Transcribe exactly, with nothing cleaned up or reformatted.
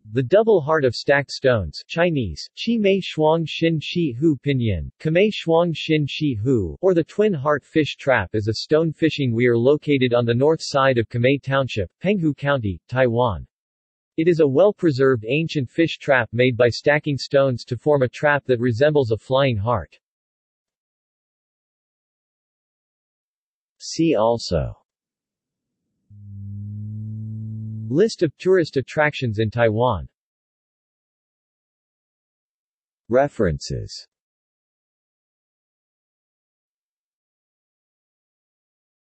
The double heart of stacked stones Chinese, Qi Mei Shuang Xin Shi Hu Pinyin, Kamei Shuang Xin Shi Hu, or the Twin Heart Fish Trap is a stone fishing weir located on the north side of Kamei Township, Penghu County, Taiwan. It is a well-preserved ancient fish trap made by stacking stones to form a trap that resembles a flying heart. See also: List of tourist attractions in Taiwan. References